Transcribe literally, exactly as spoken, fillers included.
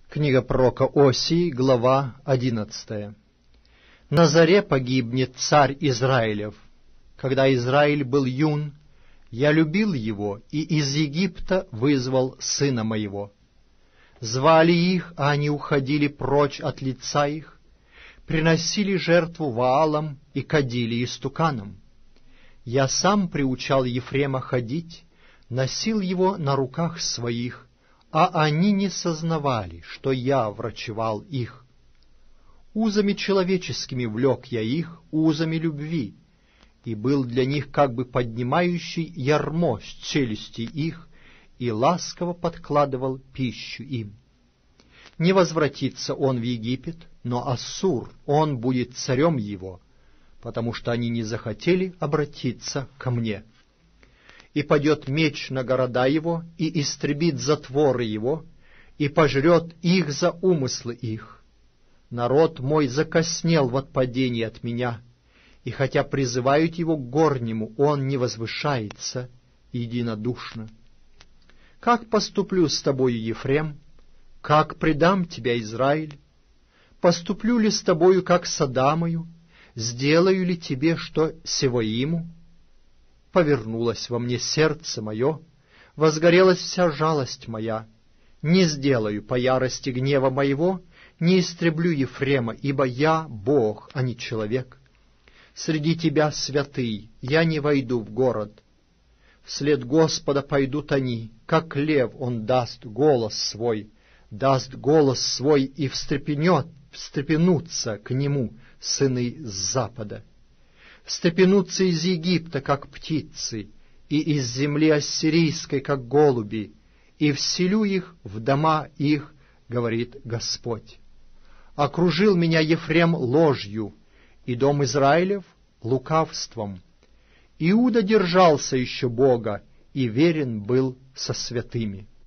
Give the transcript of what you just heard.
Книга пророка Осии, глава одиннадцатая. На заре погибнет царь Израилев. Когда Израиль был юн, я любил его, и из Египта вызвал сына моего. Звали их, а они уходили прочь от лица их, приносили жертву Ваалам и кадили истуканам. Я сам приучал Ефрема ходить, носил его на руках своих, а они не сознавали, что я врачевал их. Узами человеческими влек я их, узами любви, и был для них как бы поднимающий ярмо с челюсти их, и ласково подкладывал пищу им. Не возвратится он в Египет, но Ассур, он будет царем его, потому что они не захотели обратиться ко мне. И падет меч на города его, и истребит затворы его, и пожрет их за умыслы их. Народ мой закоснел в отпадении от меня, и хотя призывают его к горнему, он не возвышается единодушно. Как поступлю с тобою, Ефрем? Как предам тебя, Израиль? Поступлю ли с тобою, как с Адамою? Сделаю ли тебе, что Севоиму? Повернулось во мне сердце мое, возгорелась вся жалость моя. Не сделаю по ярости гнева моего, не истреблю Ефрема, ибо я Бог, а не человек. Среди тебя, святый, я не войду в город. Вслед Господа пойдут они, как лев он даст голос свой, даст голос свой и встрепенет, встрепенутся к нему сыны с запада. Встрепенутся из Египта, как птицы, и из земли ассирийской, как голуби, и вселю их в дома их, говорит Господь. Окружил меня Ефрем ложью, и дом Израилев лукавством. Иуда держался еще Бога, и верен был со святыми.